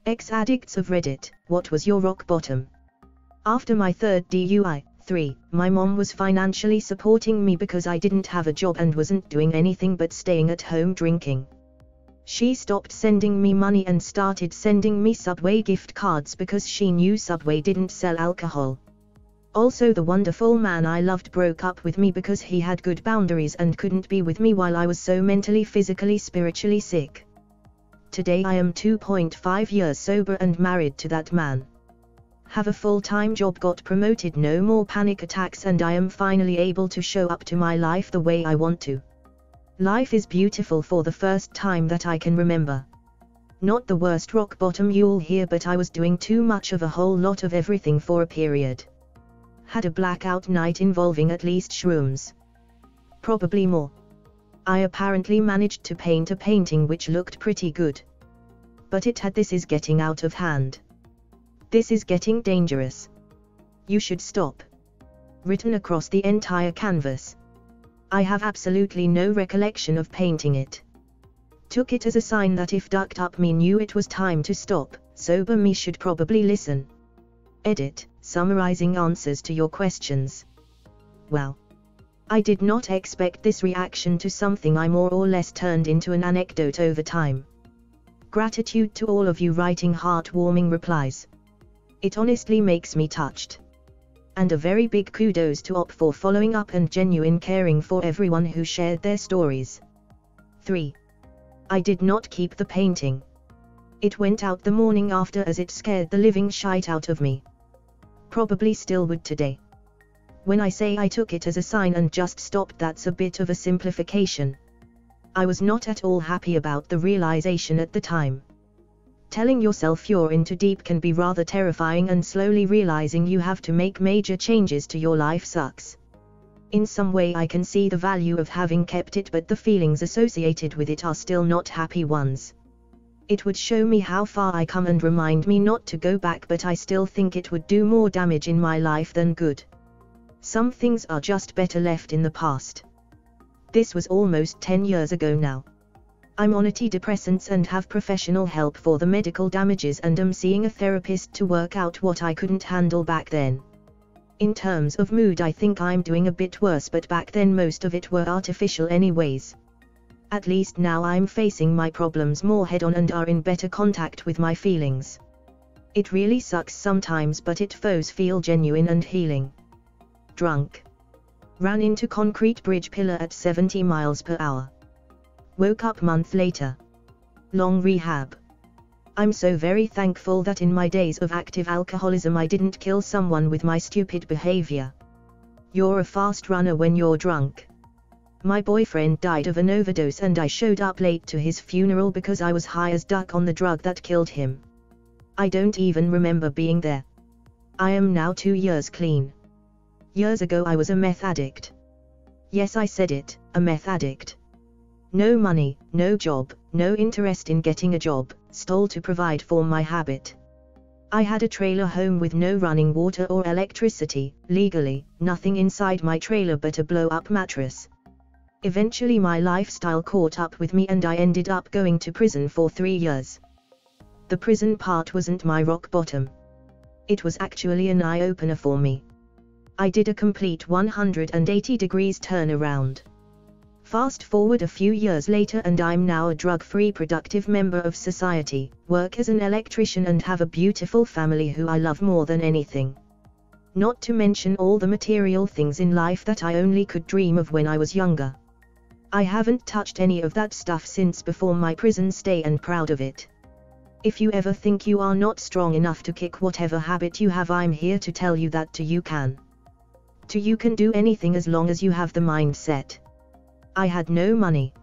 Ex-Addicts of Reddit, what was your rock bottom? After my third DUI, 3, my mom was financially supporting me because I didn't have a job and wasn't doing anything but staying at home drinking. She stopped sending me money and started sending me Subway gift cards because she knew Subway didn't sell alcohol. Also, the wonderful man I loved broke up with me because he had good boundaries and couldn't be with me while I was so mentally, physically, spiritually sick. Today I am 2.5 years sober and married to that man. Have a full-time job, got promoted, no more panic attacks, and I am finally able to show up to my life the way I want to. Life is beautiful for the first time that I can remember. Not the worst rock bottom you'll hear, but I was doing too much of a whole lot of everything for a period. Had a blackout night involving at least shrooms. Probably more. I apparently managed to paint a painting which looked pretty good. But it had "This is getting out of hand. This is getting dangerous. You should stop" written across the entire canvas. I have absolutely no recollection of painting it. Took it as a sign that if ducked up me knew it was time to stop, sober me should probably listen. Edit, summarizing answers to your questions. Well, I did not expect this reaction to something I more or less turned into an anecdote over time. Gratitude to all of you writing heartwarming replies. It honestly makes me touched. And a very big kudos to OP for following up and genuine caring for everyone who shared their stories. 3. I did not keep the painting. It went out the morning after as it scared the living shite out of me. Probably still would today. When I say I took it as a sign and just stopped, that's a bit of a simplification. I was not at all happy about the realization at the time. Telling yourself you're in too deep can be rather terrifying, and slowly realizing you have to make major changes to your life sucks. In some way I can see the value of having kept it, but the feelings associated with it are still not happy ones. It would show me how far I come and remind me not to go back, but I still think it would do more damage in my life than good. Some things are just better left in the past. This was almost 10 years ago now. I'm on antidepressants and have professional help for the medical damages, and am seeing a therapist to work out what I couldn't handle back then. In terms of mood I think I'm doing a bit worse, but back then most of it were artificial anyways. At least now I'm facing my problems more head on and are in better contact with my feelings. It really sucks sometimes, but it feel genuine and healing. Drunk. Ran into concrete bridge pillar at 70 miles per hour. Woke up month later. Long rehab. I'm so very thankful that in my days of active alcoholism I didn't kill someone with my stupid behavior. You're a fast runner when you're drunk. My boyfriend died of an overdose and I showed up late to his funeral because I was high as duck on the drug that killed him. I don't even remember being there. I am now 2 years clean. Years ago I was a meth addict. Yes, I said it, a meth addict. No money, no job, no interest in getting a job, stole to provide for my habit. I had a trailer home with no running water or electricity, legally, nothing inside my trailer but a blow-up mattress. Eventually my lifestyle caught up with me and I ended up going to prison for 3 years. The prison part wasn't my rock bottom. It was actually an eye-opener for me. I did a complete 180 degrees turnaround. Fast forward a few years later and I'm now a drug-free productive member of society, work as an electrician and have a beautiful family who I love more than anything. Not to mention all the material things in life that I only could dream of when I was younger. I haven't touched any of that stuff since before my prison stay, and proud of it. If you ever think you are not strong enough to kick whatever habit you have, I'm here to tell you that you can. You can do anything as long as you have the mindset. I had no money.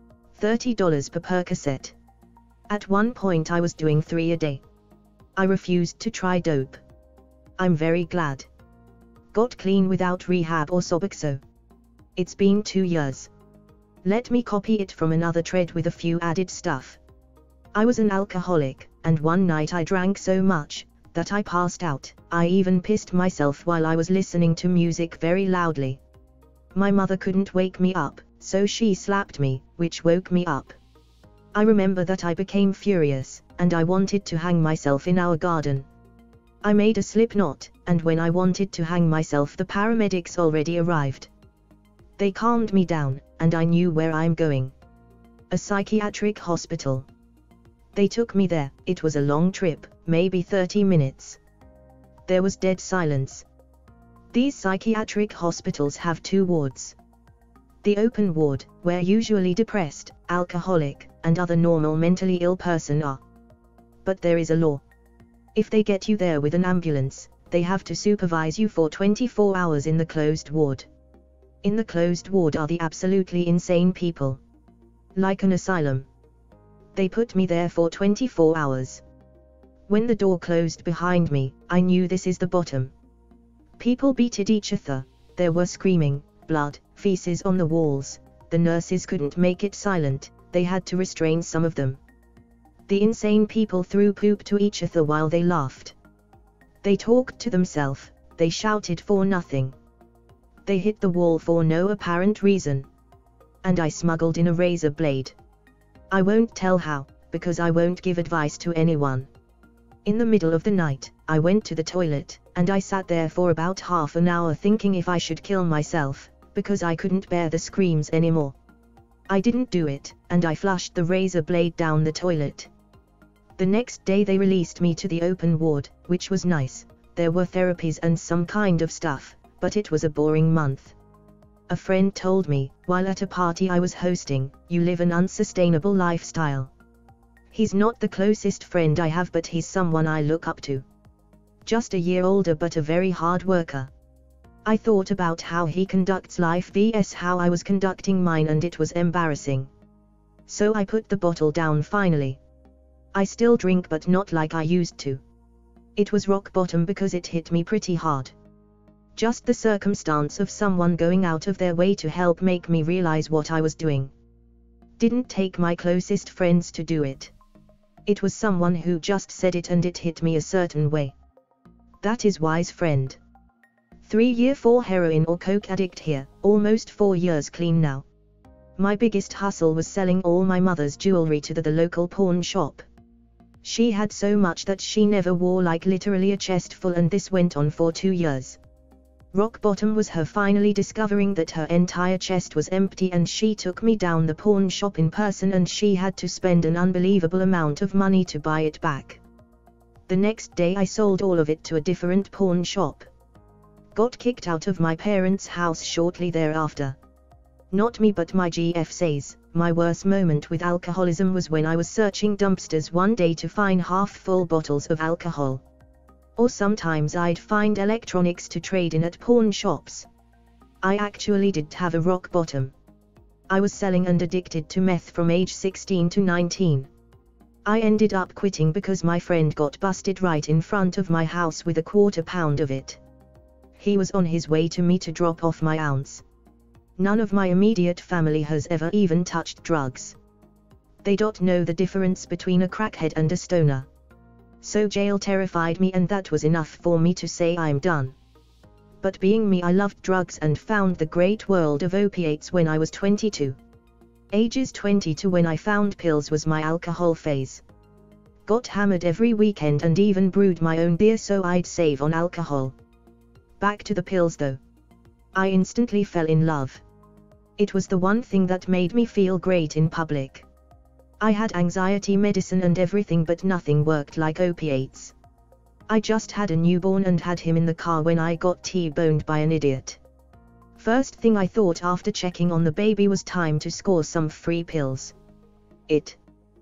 $30 per Percocet. At one point I was doing 3 a day. I refused to try dope. I'm very glad. Got clean without rehab or Suboxone. It's been 2 years. Let me copy it from another thread with a few added stuff. I was an alcoholic, and one night I drank so much that I passed out. I even pissed myself while I was listening to music very loudly. My mother couldn't wake me up, so she slapped me, which woke me up. I remember that I became furious, and I wanted to hang myself in our garden. I made a slip knot, and when I wanted to hang myself, the paramedics already arrived. They calmed me down, and I knew where I'm going. A psychiatric hospital. They took me there. It was a long trip, maybe 30 minutes. There was dead silence. These psychiatric hospitals have 2 wards. The open ward, where usually depressed, alcoholic, and other normal mentally ill person are. But there is a law. If they get you there with an ambulance, they have to supervise you for 24 hours in the closed ward. In the closed ward are the absolutely insane people. Like an asylum. They put me there for 24 hours. When the door closed behind me, I knew this is the bottom. People beat each other, there were screaming, blood, feces on the walls. The nurses couldn't make it silent, they had to restrain some of them. The insane people threw poop to each other while they laughed. They talked to themselves, they shouted for nothing. They hit the wall for no apparent reason. And I smuggled in a razor blade. I won't tell how, because I won't give advice to anyone. In the middle of the night, I went to the toilet, and I sat there for about half an hour thinking if I should kill myself, because I couldn't bear the screams anymore. I didn't do it, and I flushed the razor blade down the toilet. The next day they released me to the open ward, which was nice. There were therapies and some kind of stuff, but it was a boring month. A friend told me, while at a party I was hosting, "You live an unsustainable lifestyle." He's not the closest friend I have, but he's someone I look up to. Just a year older but a very hard worker. I thought about how he conducts life vs how I was conducting mine, and it was embarrassing. So I put the bottle down finally. I still drink, but not like I used to. It was rock bottom because it hit me pretty hard. Just the circumstance of someone going out of their way to help make me realize what I was doing. Didn't take my closest friends to do it. It was someone who just said it, and it hit me a certain way. That is wise friend. 3 year for heroin or coke addict here, almost 4 years clean now. My biggest hustle was selling all my mother's jewelry to the local pawn shop. She had so much that she never wore, like literally a chest full, and this went on for 2 years. Rock bottom was her finally discovering that her entire chest was empty, and she took me down the pawn shop in person, and she had to spend an unbelievable amount of money to buy it back. The next day I sold all of it to a different pawn shop. Got kicked out of my parents' house shortly thereafter. Not me, but my GF says, my worst moment with alcoholism was when I was searching dumpsters one day to find half-full bottles of alcohol. Or sometimes I'd find electronics to trade in at pawn shops. I actually did have a rock bottom. I was selling and addicted to meth from age 16 to 19. I ended up quitting because my friend got busted right in front of my house with a quarter pound of it. He was on his way to me to drop off my ounce. None of my immediate family has ever even touched drugs. They don't know the difference between a crackhead and a stoner. So jail terrified me, and that was enough for me to say I'm done. But being me, I loved drugs and found the great world of opiates when I was 22. Ages 20 to when I found pills was my alcohol phase. Got hammered every weekend and even brewed my own beer so I'd save on alcohol. Back to the pills though. I instantly fell in love. It was the one thing that made me feel great in public. I had anxiety medicine and everything, but nothing worked like opiates. I just had a newborn and had him in the car when I got T-boned by an idiot. First thing I thought after checking on the baby was time to score some free pills. It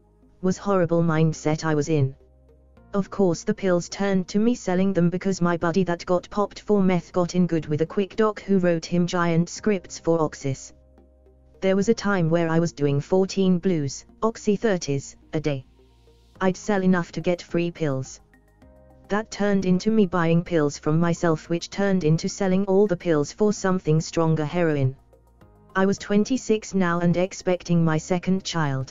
was horrible mindset I was in. Of course the pills turned to me selling them because my buddy that got popped for meth got in good with a quick doc who wrote him giant scripts for Oxys. There was a time where I was doing 14 blues, Oxy 30s, a day. I'd sell enough to get free pills. That turned into me buying pills from myself, which turned into selling all the pills for something stronger, heroin. I was 26 now and expecting my second child.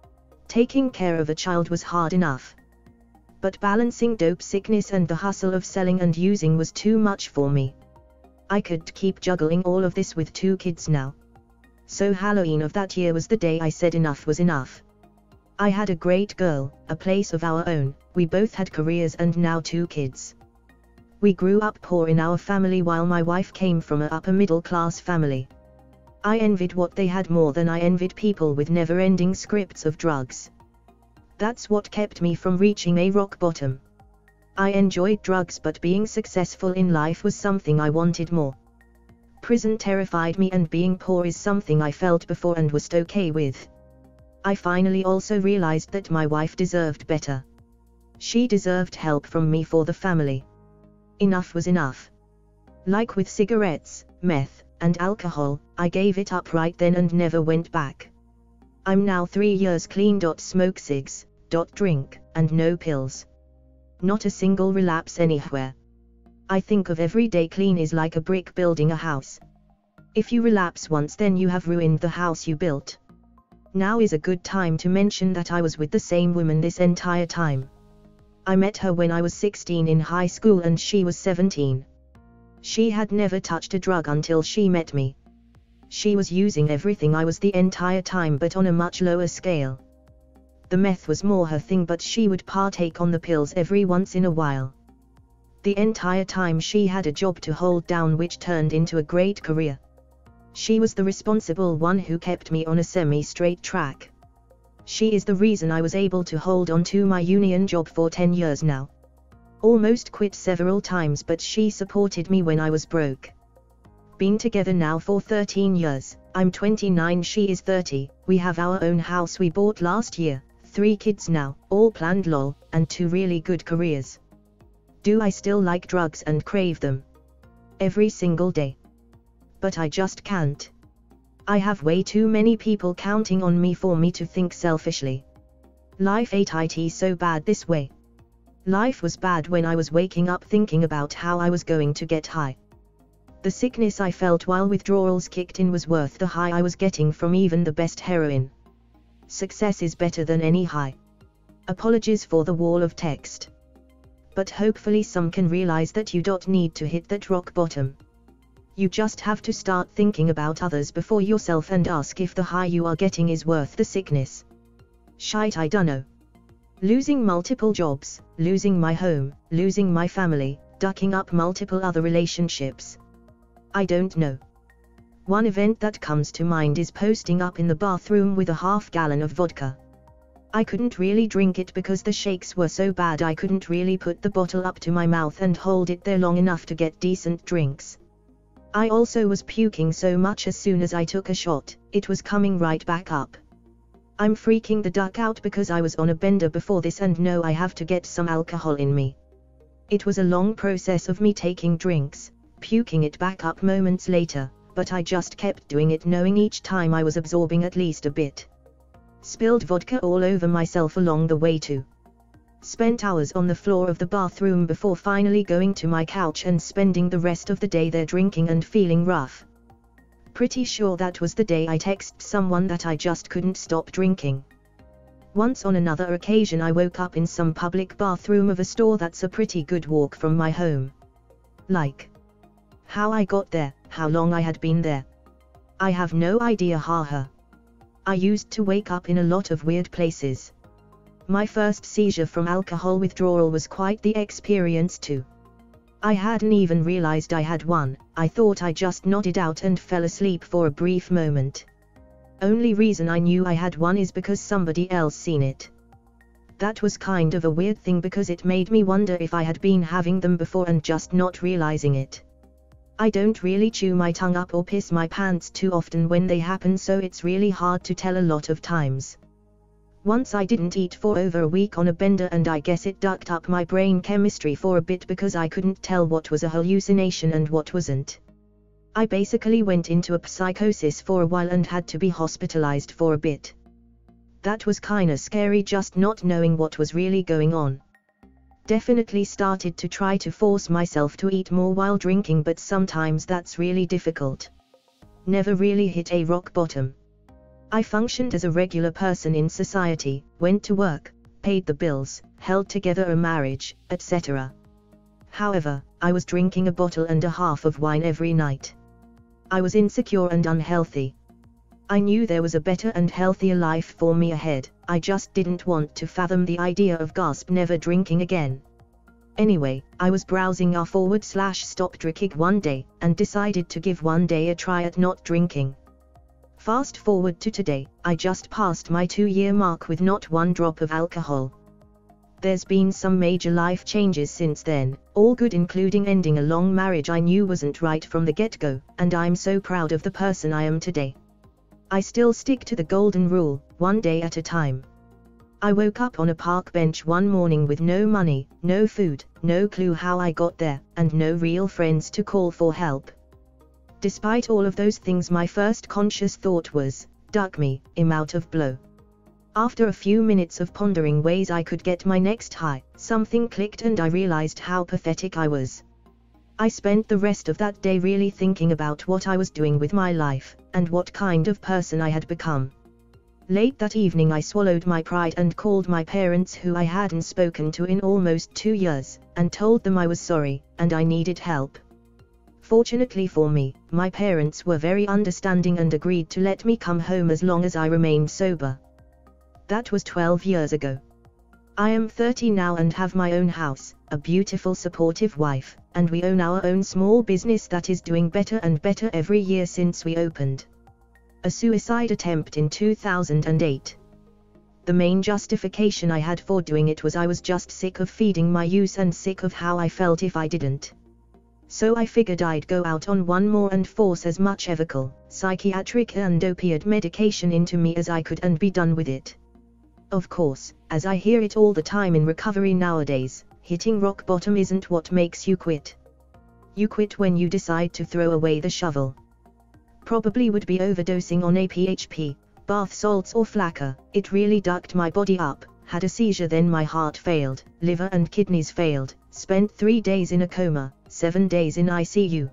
Taking care of a child was hard enough. But balancing dope sickness and the hustle of selling and using was too much for me. I could keep juggling all of this with 2 kids now. So Halloween of that year was the day I said enough was enough. I had a great girl, a place of our own, we both had careers and now 2 kids. We grew up poor in our family while my wife came from a upper middle class family. I envied what they had more than I envied people with never-ending scripts of drugs. That's what kept me from reaching a rock bottom. I enjoyed drugs, but being successful in life was something I wanted more. Prison terrified me, and being poor is something I felt before and was okay with. I finally also realized that my wife deserved better. She deserved help from me for the family. Enough was enough. Like with cigarettes, meth, and alcohol, I gave it up right then and never went back. I'm now 3 years clean. Smoke cigs, drink, and no pills. Not a single relapse anywhere. I think of every day clean is like a brick building a house. If you relapse once, then you have ruined the house you built. Now is a good time to mention that I was with the same woman this entire time. I met her when I was 16 in high school and she was 17. She had never touched a drug until she met me. She was using everything I was the entire time, but on a much lower scale. The meth was more her thing, but she would partake on the pills every once in a while. The entire time she had a job to hold down, which turned into a great career. She was the responsible one who kept me on a semi-straight track. She is the reason I was able to hold on to my union job for 10 years now. Almost quit several times, but she supported me when I was broke. Been together now for 13 years, I'm 29, she is 30, we have our own house we bought last year, 3 kids now, all planned lol, and 2 really good careers. Do I still like drugs and crave them? Every single day. But I just can't. I have way too many people counting on me for me to think selfishly. Life ain't it so bad this way. Life was bad when I was waking up thinking about how I was going to get high. The sickness I felt while withdrawals kicked in was worth the high I was getting from even the best heroin. Success is better than any high. Apologies for the wall of text. But hopefully some can realize that you don't need to hit that rock bottom. You just have to start thinking about others before yourself and ask if the high you are getting is worth the sickness. Shite, I dunno. Losing multiple jobs, losing my home, losing my family, ducking up multiple other relationships. I don't know. One event that comes to mind is posting up in the bathroom with a half gallon of vodka. I couldn't really drink it because the shakes were so bad I couldn't really put the bottle up to my mouth and hold it there long enough to get decent drinks. I also was puking so much as soon as I took a shot, it was coming right back up. I'm freaking the duck out because I was on a bender before this and know I have to get some alcohol in me. It was a long process of me taking drinks, puking it back up moments later, but I just kept doing it, knowing each time I was absorbing at least a bit. Spilled vodka all over myself along the way too. Spent hours on the floor of the bathroom before finally going to my couch and spending the rest of the day there drinking and feeling rough. Pretty sure that was the day I texted someone that I just couldn't stop drinking. Once on another occasion I woke up in some public bathroom of a store that's a pretty good walk from my home. Like, how I got there, how long I had been there. I have no idea, haha. I used to wake up in a lot of weird places. My first seizure from alcohol withdrawal was quite the experience too. I hadn't even realized I had one, I thought I just nodded out and fell asleep for a brief moment. Only reason I knew I had one is because somebody else seen it. That was kind of a weird thing because it made me wonder if I had been having them before and just not realizing it. I don't really chew my tongue up or piss my pants too often when they happen, so it's really hard to tell a lot of times. Once I didn't eat for over a week on a bender and I guess it ducked up my brain chemistry for a bit because I couldn't tell what was a hallucination and what wasn't. I basically went into a psychosis for a while and had to be hospitalized for a bit. That was kinda scary, just not knowing what was really going on. Definitely started to try to force myself to eat more while drinking, but sometimes that's really difficult. Never really hit a rock bottom. I functioned as a regular person in society, went to work, paid the bills, held together a marriage, etc. However, I was drinking 1.5 bottles of wine every night. I was insecure and unhealthy. I knew there was a better and healthier life for me ahead, I just didn't want to fathom the idea of never drinking again. Anyway, I was browsing r/stop drinking one day, and decided to give one day a try at not drinking. Fast forward to today, I just passed my 2-year mark with not one drop of alcohol. There's been some major life changes since then, all good, including ending a long marriage I knew wasn't right from the get-go, and I'm so proud of the person I am today. I still stick to the golden rule, one day at a time. I woke up on a park bench one morning with no money, no food, no clue how I got there, and no real friends to call for help. Despite all of those things, my first conscious thought was, "Duck me, I'm out of blow." After a few minutes of pondering ways I could get my next high, something clicked and I realized how pathetic I was. I spent the rest of that day really thinking about what I was doing with my life, and what kind of person I had become. Late that evening I swallowed my pride and called my parents, who I hadn't spoken to in almost 2 years, and told them I was sorry, and I needed help. Fortunately for me, my parents were very understanding and agreed to let me come home as long as I remained sober. That was 12 years ago. I am 30 now and have my own house, a beautiful supportive wife, and we own our own small business that is doing better and better every year since we opened. A suicide attempt in 2008. The main justification I had for doing it was I was just sick of feeding my use and sick of how I felt if I didn't. So I figured I'd go out on one more and force as much ethical, psychiatric and opiate medication into me as I could and be done with it. Of course, as I hear it all the time in recovery nowadays, hitting rock bottom isn't what makes you quit. You quit when you decide to throw away the shovel. Probably would be overdosing on APHP, bath salts or flakka. It really ducked my body up, had a seizure, then my heart failed, liver and kidneys failed, spent 3 days in a coma, 7 days in ICU.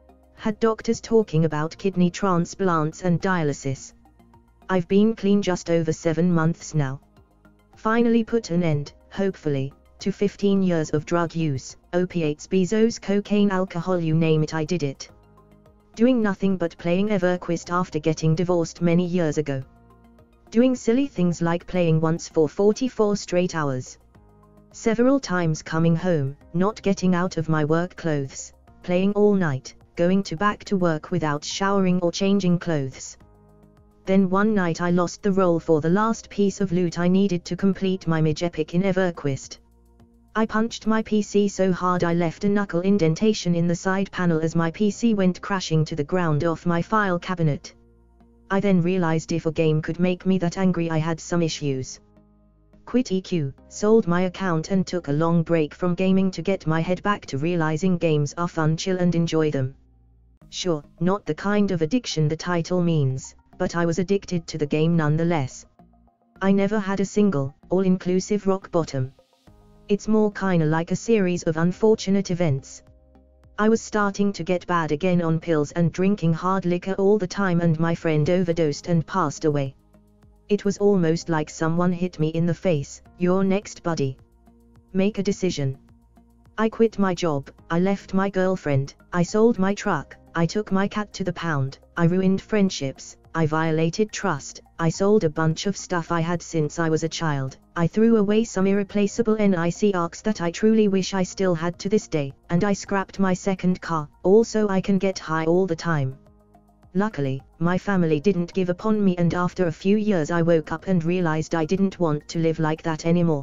Had doctors talking about kidney transplants and dialysis. I've been clean just over 7 months now. Finally put an end, hopefully, to 15 years of drug use, opiates, bezos, cocaine, alcohol, you name it, I did it. Doing nothing but playing EverQuest after getting divorced many years ago. Doing silly things like playing once for 44 straight hours. Several times coming home, not getting out of my work clothes, playing all night, going back to work without showering or changing clothes. Then one night I lost the roll for the last piece of loot I needed to complete my mage epic in EverQuest. I punched my PC so hard I left a knuckle indentation in the side panel as my PC went crashing to the ground off my file cabinet. I then realized if a game could make me that angry, I had some issues. Quit EQ, sold my account and took a long break from gaming to get my head back to realizing games are fun, chill and enjoy them. Sure, not the kind of addiction the title means, but I was addicted to the game nonetheless. I never had a single, all-inclusive rock bottom. It's more kinda like a series of unfortunate events. I was starting to get bad again on pills and drinking hard liquor all the time, and my friend overdosed and passed away. It was almost like someone hit me in the face, "You're next, buddy. Make a decision." I quit my job, I left my girlfriend, I sold my truck, I took my cat to the pound, I ruined friendships, I violated trust, I sold a bunch of stuff I had since I was a child, I threw away some irreplaceable NIC arcs that I truly wish I still had to this day, and I scrapped my second car, all so I can get high all the time. Luckily, my family didn't give up on me, and after a few years I woke up and realized I didn't want to live like that anymore.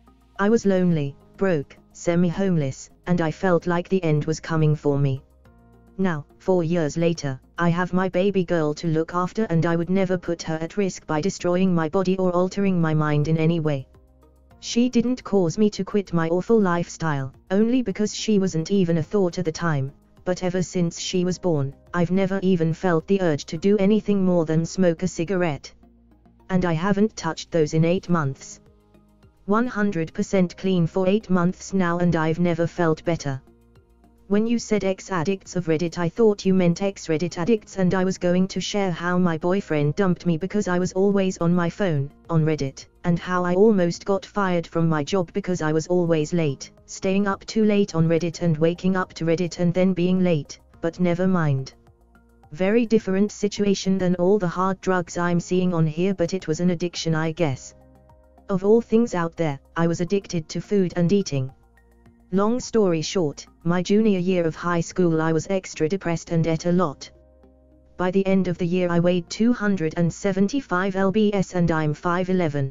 I was lonely, broke, semi-homeless, and I felt like the end was coming for me. Now, 4 years later, I have my baby girl to look after, and I would never put her at risk by destroying my body or altering my mind in any way. She didn't cause me to quit my awful lifestyle, only because she wasn't even a thought at the time, but ever since she was born, I've never even felt the urge to do anything more than smoke a cigarette. And I haven't touched those in 8 months. 100% clean for 8 months now, and I've never felt better. When you said Ex-Addicts of Reddit, I thought you meant Ex-Reddit addicts, and I was going to share how my boyfriend dumped me because I was always on my phone, on Reddit, and how I almost got fired from my job because I was always late, staying up too late on Reddit and waking up to Reddit and then being late, but never mind. Very different situation than all the hard drugs I'm seeing on here, but it was an addiction, I guess. Of all things out there, I was addicted to food and eating. Long story short, my junior year of high school I was extra depressed and ate a lot. By the end of the year I weighed 275 lbs and I'm 5'11".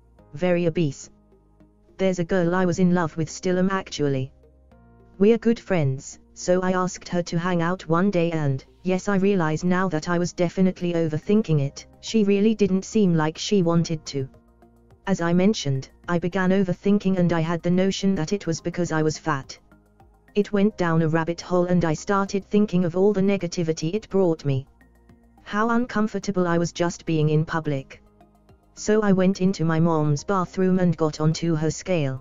Very obese. There's a girl I was in love with, still am actually. We're good friends, so I asked her to hang out one day and, yes, I realize now that I was definitely overthinking it. She really didn't seem like she wanted to. As I mentioned, I began overthinking and I had the notion that it was because I was fat. It went down a rabbit hole and I started thinking of all the negativity it brought me. How uncomfortable I was just being in public. So I went into my mom's bathroom and got onto her scale.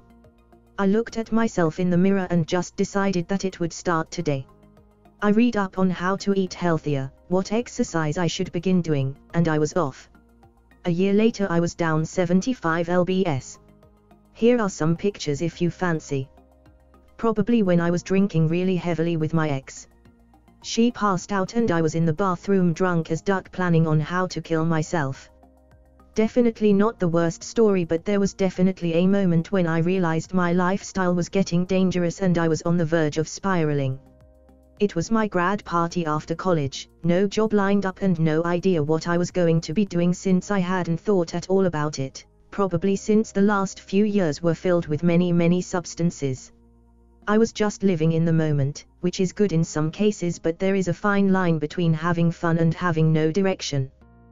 I looked at myself in the mirror and just decided that it would start today. I read up on how to eat healthier, what exercise I should begin doing, and I was off. A year later I was down 75 lbs. Here are some pictures if you fancy. Probably when I was drinking really heavily with my ex. She passed out and I was in the bathroom drunk as duck planning on how to kill myself. Definitely not the worst story, but there was definitely a moment when I realized my lifestyle was getting dangerous and I was on the verge of spiraling. It was my grad party after college, no job lined up and no idea what I was going to be doing since I hadn't thought at all about it, probably since the last few years were filled with many substances. I was just living in the moment, which is good in some cases, but there is a fine line between having fun and having no direction.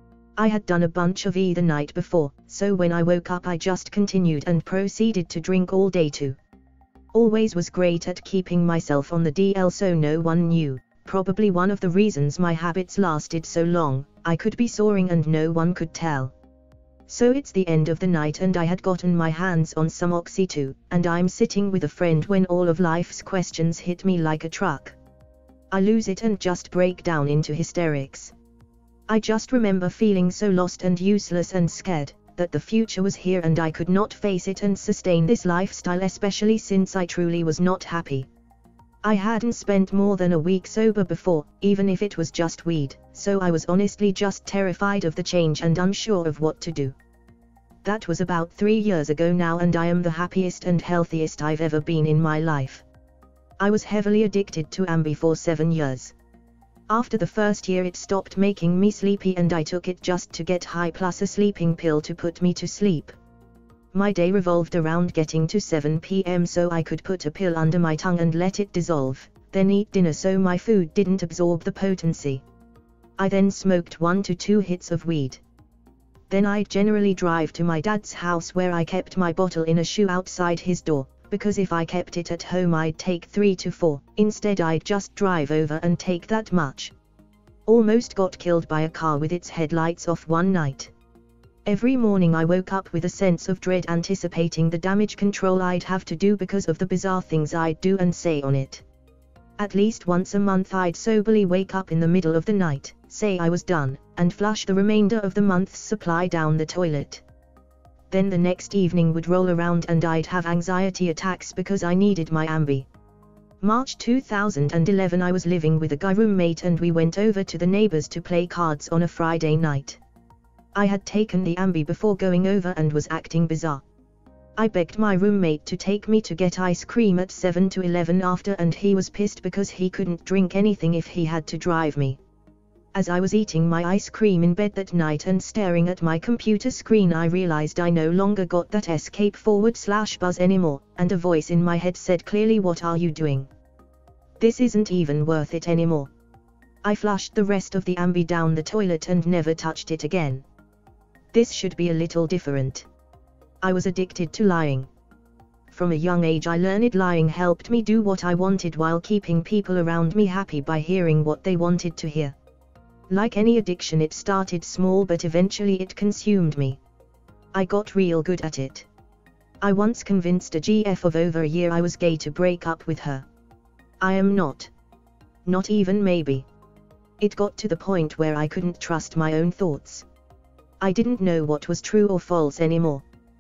I had done a bunch of the night before, so when I woke up I just continued and proceeded to drink all day too. Always was great at keeping myself on the DL so no one knew, probably one of the reasons my habits lasted so long. I could be soaring and no one could tell. So it's the end of the night and I had gotten my hands on some Oxy too, and I'm sitting with a friend when all of life's questions hit me like a truck. I lose it and just break down into hysterics. I just remember feeling so lost and useless and scared, that the future was here and I could not face it and sustain this lifestyle, especially since I truly was not happy. I hadn't spent more than a week sober before, even if it was just weed, so I was honestly just terrified of the change and unsure of what to do. That was about 3 years ago now and I am the happiest and healthiest I've ever been in my life. I was heavily addicted to Ambi for 7 years. After the first year it stopped making me sleepy and I took it just to get high plus a sleeping pill to put me to sleep. My day revolved around getting to 7 p.m. so I could put a pill under my tongue and let it dissolve, then eat dinner so my food didn't absorb the potency. I then smoked 1 to 2 hits of weed. Then I'd generally drive to my dad's house where I kept my bottle in a shoe outside his door, because if I kept it at home I'd take 3 to 4, instead I'd just drive over and take that much. Almost got killed by a car with its headlights off one night. Every morning I woke up with a sense of dread, anticipating the damage control I'd have to do because of the bizarre things I'd do and say on it. At least once a month I'd soberly wake up in the middle of the night, say I was done, and flush the remainder of the month's supply down the toilet. Then the next evening would roll around and I'd have anxiety attacks because I needed my Ambi. March 2011 I was living with a guy roommate and we went over to the neighbors to play cards on a Friday night. I had taken the Ambi before going over and was acting bizarre. I begged my roommate to take me to get ice cream at 7 to 11 after and he was pissed because he couldn't drink anything if he had to drive me. As I was eating my ice cream in bed that night and staring at my computer screen I realized I no longer got that escape/buzz anymore, and a voice in my head said clearly, "What are you doing? This isn't even worth it anymore." I flushed the rest of the Ambi down the toilet and never touched it again. This should be a little different. I was addicted to lying. From a young age I learned lying helped me do what I wanted while keeping people around me happy by hearing what they wanted to hear. Like any addiction it started small but eventually it consumed me. I got real good at it. I once convinced a GF of over a year I was gay to break up with her. I am not. Not even maybe. It got to the point where I couldn't trust my own thoughts. I didn't know what was true or false anymore.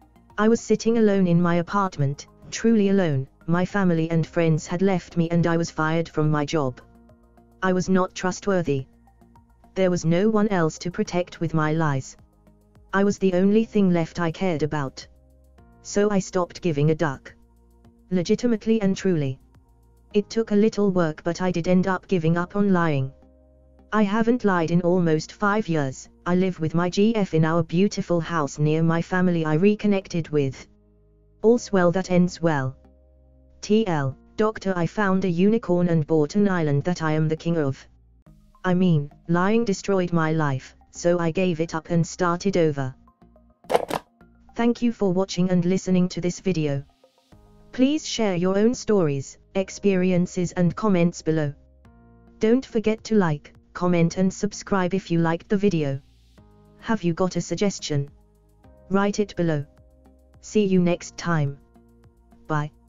I was sitting alone in my apartment, truly alone. My family and friends had left me and I was fired from my job. I was not trustworthy. There was no one else to protect with my lies. I was the only thing left I cared about. So I stopped giving a duck. Legitimately and truly. It took a little work, but I did end up giving up on lying. I haven't lied in almost 5 years. I live with my GF in our beautiful house near my family I reconnected with. All's well that ends well. TL, Doctor, I found a unicorn and bought an island that I am the king of. I mean, lying destroyed my life, so I gave it up and started over. Thank you for watching and listening to this video. Please share your own stories, experiences and comments below. Don't forget to like, comment and subscribe if you liked the video. Have you got a suggestion? Write it below. See you next time. Bye.